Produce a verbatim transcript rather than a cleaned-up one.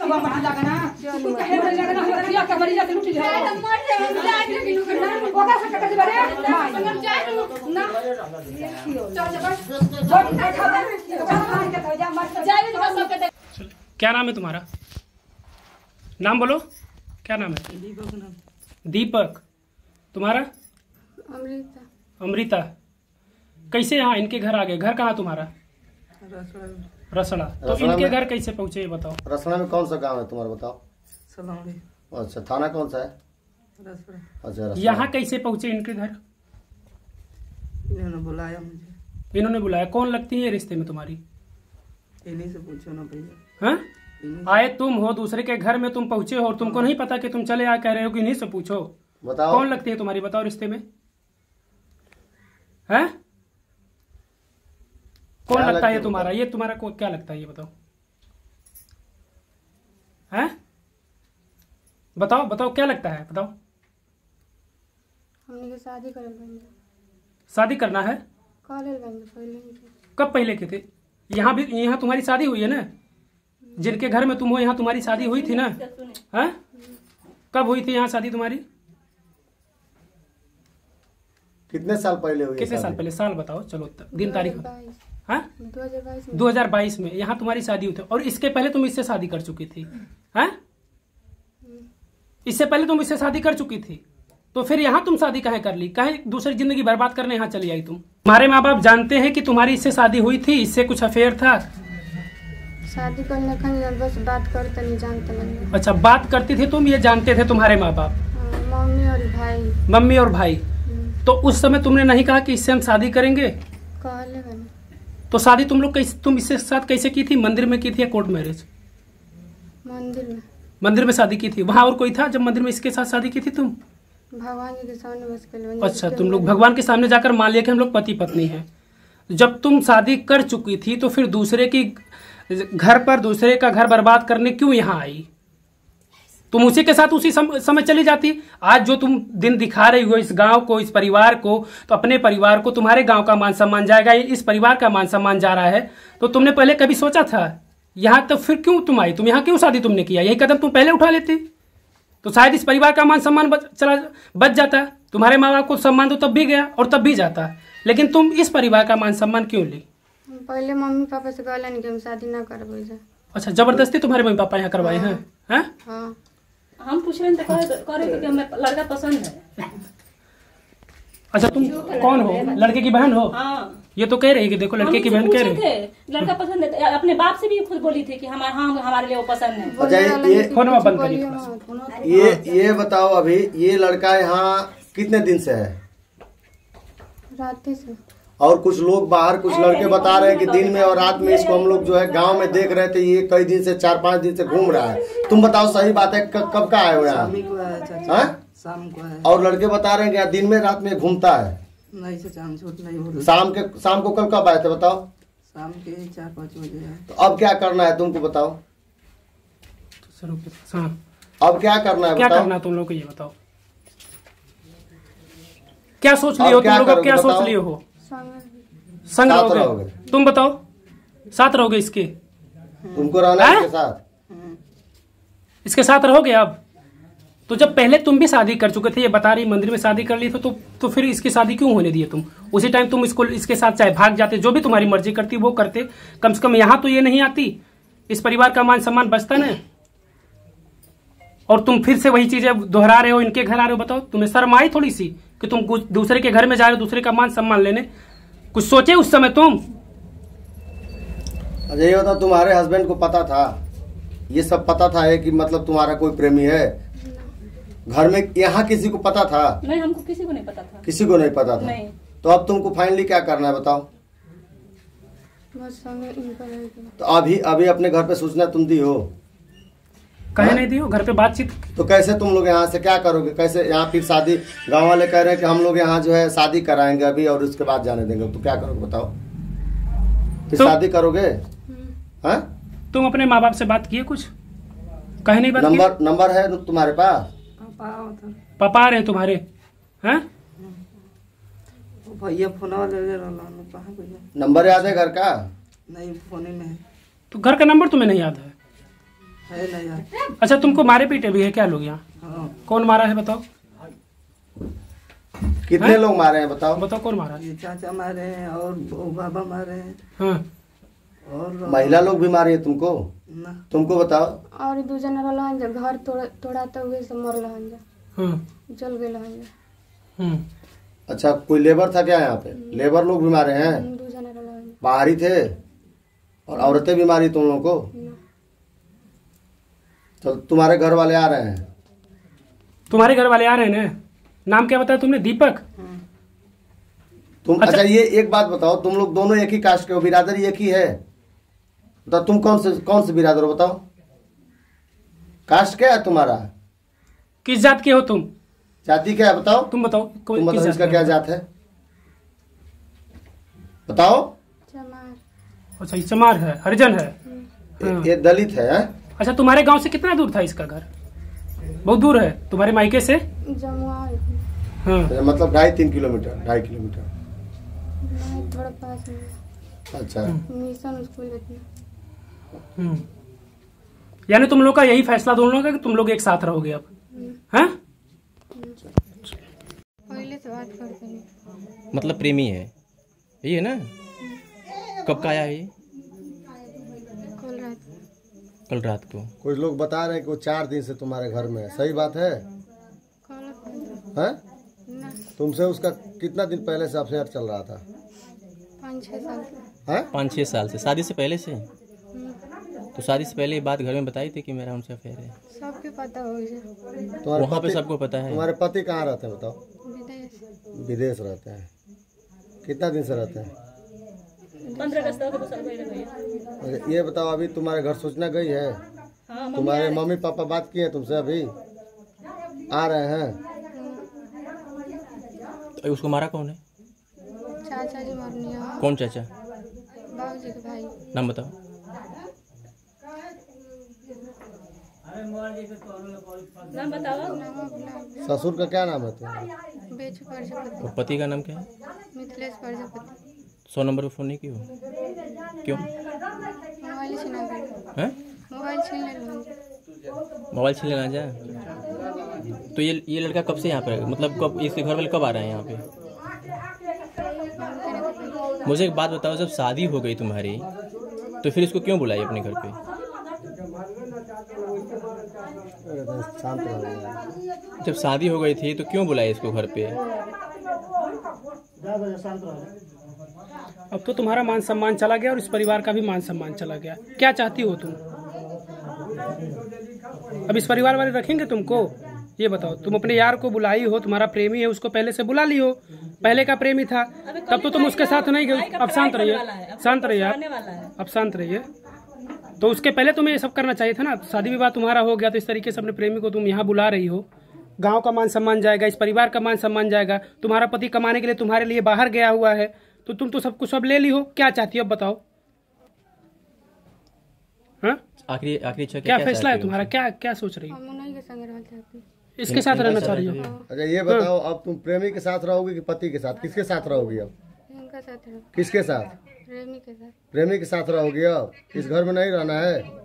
क्या नाम है तुम्हारा? नाम बोलो, क्या नाम है? दीपक नाम। दीपक। तुम्हारा? अमृता। अमृता। कैसे यहाँ इनके घर आ गए? घर कहाँ तुम्हारा? रसड़ा। रसड़ा। तो इनके घर कैसे पहुँचे ये बताओ। रसड़ा में कौन सा गांव है तुम्हारा बताओ? सलौड़ी। अच्छा, थाना कौन सा है? रसड़ा। अच्छा, रसड़ा। यहाँ कैसे पहुँचे इनके घर? इन्होंने बुलाया मुझे। इन्होंने बुलाया। कौन लगती है रिश्ते में तुम्हारी? इन्हीं से पूछो ना भैया। हाँ? आए तुम हो दूसरे के घर में, तुम पहुँचे हो और तुमको नहीं पता कि तुम चले आ कह रहे हो कि इन्हीं से पूछो। बताओ कौन लगती है तुम्हारी? बताओ रिश्ते में। हैं? कौन लगता है तुम्हारा? ये तुम्हारा को क्या लगता है ये बताओ। हैं? बताओ बताओ क्या लगता है बताओ। हमने शादी कर लेंगे। शादी करना है? कर लेंगे पहले। कब पहले के थे? यहाँ भी यहाँ तुम्हारी शादी हुई है ना? जिनके घर में तुम हो यहाँ तुम्हारी शादी हुई थी ना? हैं? कब हुई थी यहाँ शादी तुम्हारी? कितने साल पहले हुई? कितने साल पहले? साल बताओ चलो, दिन तारीख। हाँ? दो हजार बाईस में। दो हजार बाईस में यहाँ तुम्हारी शादी हुई थी। और इसके पहले तुम इससे शादी कर चुकी थी? हैं? इससे पहले तुम इससे शादी कर चुकी थी, तो फिर यहाँ तुम शादी काहे कर ली? काहे दूसरी जिंदगी बर्बाद करने यहाँ चली आई तुम? तुम्हारे माँ बाप जानते हैं कि तुम्हारी इससे शादी हुई थी, इससे कुछ अफेयर था? शादी करने का बस बात करते नहीं, जानते नहीं। अच्छा, बात करती थी तुम, ये जानते थे तुम्हारे माँ बाप? मम्मी और भाई। मम्मी और भाई। तो उस समय तुमने नहीं कहा कि इससे हम शादी करेंगे? कहले मैंने। तो शादी तुम लोग कैसे, तुम इससे साथ कैसे की थी? मंदिर में की थी या कोर्ट मैरिज? मंदिर में। मंदिर में शादी की थी। वहाँ और कोई था जब मंदिर में इसके साथ शादी की थी तुम? भगवान के सामने बस कर। अच्छा, तुम लोग भगवान के सामने जाकर मान लिया कि हम लोग पति पत्नी हैं। जब तुम शादी कर चुकी थी तो फिर दूसरे की घर पर दूसरे का घर बर्बाद करने क्यों यहाँ आई? तुम उसी के साथ उसी सम, समय चली जाती। आज जो तुम दिन दिखा रही हो इस गांव को, इस परिवार को, तो अपने परिवार को, तुम्हारे गांव का मान सम्मान जाएगा, इस परिवार का मान सम्मान जा रहा है। तो तुमने पहले कभी सोचा था यहाँ? तो फिर क्यों तुम आई? तुम यहाँ क्यों शादी तुमने किया? यही कदम तुम पहले उठा लेती तो शायद इस परिवार का मान सम्मान बच, चला बच जाता। तुम्हारे माँ बाप को सम्मान तो तब भी गया और तब भी जाता, लेकिन तुम इस परिवार का मान सम्मान क्यों ली? पहले मम्मी पापा से कहला नहीं कि हम शादी ना करबे। अच्छा, जबरदस्ती तुम्हारे मम्मी पापा यहाँ करवाए हैं? हैं? हाँ। हम पूछ रहे थे करे कि हमें लड़का पसंद है। अच्छा, तुम कौन हो? लड़के की बहन हो? हाँ। ये तो कह रही कि देखो लड़के की बहन कह रही है लड़का पसंद है। अपने बाप से भी खुद बोली थी कि हमारे हाँ हमारे लिए वो पसंद है। अच्छा, ये फोन बंद करिए। ये ये बताओ, अभी ये लड़का यहाँ कितने दिन से है? रात से। और कुछ लोग बाहर, कुछ लड़के बता रहे हैं कि दिन में और रात में इसको हम लोग जो है गांव में देख रहे थे। ये कई दिन से, चार पांच दिन से घूम रहा है। तुम बताओ सही बात है? कब का आए हो यहाँ? शाम को है। और लड़के बता रहे हैं कि दिन में रात में घूमता है। नहीं से शाम झूठ नहीं बोल। शाम के शाम को कल कब आए थे बताओ? शाम के चार पाँच बजे है। तो अब क्या करना है तुमको बताओ? हाँ, अब क्या करना है? क्या बताओ? करना तुम लोग को ये बताओ। क्या सोच लियो तुम लोग? क्या सोच लिए हो? संग रहोगे? तुम बताओ, साथ रहोगे इसके? तुमको रहना है इसके साथ? इसके साथ रहोगे अब? तो जब पहले तुम भी शादी कर चुके थे, ये बता रही मंदिर में शादी कर ली थी, तो तो फिर इसकी शादी क्यों होने दिए तुम? उसी टाइम तुम इसको इसके साथ चाहे भाग जाते, जो भी तुम्हारी मर्जी करती वो करते। कम से कम यहाँ तो ये नहीं आती, इस परिवार का मान सम्मान बचता ना। और तुम फिर से वही चीजें दोहरा रहे हो, इनके घर आ रहे हो। बताओ, तुम्हें शर्म आई थोड़ी सी कि तुम दूसरे के घर में जा रहे हो दूसरे का मान सम्मान लेने? कुछ सोचे उस समय तुम? अच्छा, ये बताओ, तुम्हारे हस्बैंड को पता था ये सब? पता था है कि मतलब तुम्हारा कोई प्रेमी है घर में? यहाँ किसी को पता था? नहीं, हमको किसी को नहीं पता था। किसी को नहीं पता था? नहीं। तो अब तुमको फाइनली क्या करना है बताओ? बस तो अभी अभी अपने घर पे सूचना तुम दी हो? कहे नहीं दी हो? घर पे बातचीत? तो कैसे तुम लोग यहाँ से क्या करोगे? कैसे यहाँ फिर शादी? गांव वाले कह रहे हैं कि हम लोग यहाँ जो है शादी कराएंगे अभी और उसके बाद जाने देंगे। तो क्या करोगे बताओ? फिर तो, शादी करोगे? हाँ? तुम अपने माँ बाप से बात किए कुछ? कहे नहीं बात? नंबर नंबर है तुम्हारे पास? पापा आ रहे हैं तुम्हारे? हैं? भैया फोन ले ले रहा। नंबर याद है घर का? नहीं, फोन में है। तो घर का नंबर तुम्हें नहीं याद है? है नहीं यार। अच्छा, तुमको मारे पीटे भी है क्या लोग यहाँ? हाँ, कौन मारा है बताओ? कितने हैं? लोग मारे हैं बताओ? बताओ कौन मारा है? ये चाचा मारे हैं और वो बाबा मारे हैं हाँ। और महिला लोग भी मारी है तुमको? ना तुमको बताओ। और दू जना रहलन जा घर तोड़ तोड़ाते हुए से मर रहन जा, हाँ। जल गए रहन जा। हम्म। अच्छा, कोई लेबर था क्या यहाँ पे? लेबर लोग भी मारे हैं? दू जना रहलन जा। बाहरी थे? और औरतें भी मारी तुम लोगों को? ना। तो तुम्हारे घर वाले आ रहे हैं? तुम्हारे घर वाले आ रहे हैं ना? नाम क्या बताया तुमने? दीपक? तुम अच्छा। अच्छा, ये एक बात बताओ, तुम लोग दोनों एक ही कास्ट के हो, बिरादरी एक ही है? बताओ तुम कौन से कौन से बिरादर हो बताओ? कास्ट क्या है तुम्हारा? किस जात के हो तुम? जाति क्या है बताओ? तुम बताओ। कोई- तुम किस बताओ जात इसका के क्या हो? जात है बताओ? चमार। अच्छा, ये चमार है, हरिजन है। हाँ। ये दलित है, हैं? अच्छा, तुम्हारे गांव से कितना दूर था इसका घर? बहुत दूर है तुम्हारे मायके से? जमुआ हाँ। मतलब ढाई तीन किलोमीटर ढाई किलोमीटर नहीं, थोड़ा पास में अच्छा। मिशन स्कूल इतना। हम्म। यानी तुम लोग का यही फैसला दोनों लोगों का कि तुम लोग एक साथ रहोगे अब? हैं? पहले से बात करते हैं। मतलब प्रेमी है ये है ना? कब का आया है ये? कल रात कल रात को। कुछ लोग बता रहे हैं कि वो चार दिन से तुम्हारे घर में है, सही बात है? कल हैं? ना तुमसे उसका कितना दिन पहले से अफेयर चल रहा था? पाँच छः साल से। हैं? पाँच छः साल से, शादी से पहले से? हम्म, तो शादी से पहले ये बात घर में बताई थी कि मेरा उनसे अफेयर है? सबके पता हो गया। तुम्हारे वहाँ पे पति- सबको पता है। तुम्हारे पति कहाँ रहते हैं बताओ? विदेश विदेश रहते हैं। कितना दिन से रहते हैं? पंद्रह अगस्त तक दो साल पहले भैया। अच्छा, ये बताओ, अभी तुम्हारे घर सूचना गई है? हाँ, मम्मी तुम्हारे मम्मी पापा बात किए तुमसे? अभी आ रहे हैं? तो उसको मारा कौन है? चाचा जी मरनी है, कौन चाचा? बाबू जी के भाई। नाम बताओ। नाम बताओ। नाम बुला ससुर का क्या नाम है तुम्हारा? बेचू प्रजापति, और पति का नाम क्या है? मिथिलेश प्रजापति। सौ नंबर पे फ़ोन नहीं किया? क्यों? मोबाइल छीना गया, हैं? मोबाइल छीन ले लो। मोबाइल छीन लेना जाए? तो ये ये लड़का कब से यहाँ पे, मतलब कब इसके घर वाले कब आ रहे हैं यहाँ पे? मुझे एक बात बताओ, जब शादी हो गई तुम्हारी तो फिर इसको क्यों बुलाई अपने घर पे? शांत रहो। जब शादी हो गई थी तो क्यों बुलाई इसको घर पे? अब तो तुम्हारा मान सम्मान चला गया और इस परिवार का भी मान सम्मान चला गया। क्या चाहती हो तुम? अब इस परिवार वाले रखेंगे तुमको? ये बताओ, तुम अपने यार को बुलाई हो, तुम्हारा प्रेमी है, उसको पहले से बुला ली हो, पहले का प्रेमी था, तब तो तुम उसके साथ नहीं गए। अब शांत रहिए, शांत रहिए आप, अब शांत रहिए। तो उसके पहले तुम्हें ये सब करना चाहिए था ना। शादी विवाह तुम्हारा हो गया तो इस तरीके से अपने प्रेमी को तुम यहाँ बुला रही हो। गांव का मान सम्मान जाएगा, इस परिवार का मान सम्मान जाएगा। तुम्हारा पति कमाने के लिए तुम्हारे लिए बाहर गया हुआ है, तो तुम तो सब कुछ सब ले ली हो। क्या चाहती हो अब बताओ? हाँ, आखिरी आखिरी इच्छा क्या क्या फैसला है चाहती हो? तुम्हारा? क्या क्या सोच रही हो? हम उन्हीं के संग रहना चाहते हैं। इसके साथ रहना चाह रही हो? अच्छा, ये बताओ, अब तुम प्रेमी के साथ रहोगे कि पति के साथ? किसके साथ रहोगी अब? इनका साथ रहो, किसके साथ? प्रेमी के साथ। प्रेमी के साथ रहोगी अब? इस घर में नहीं रहना है?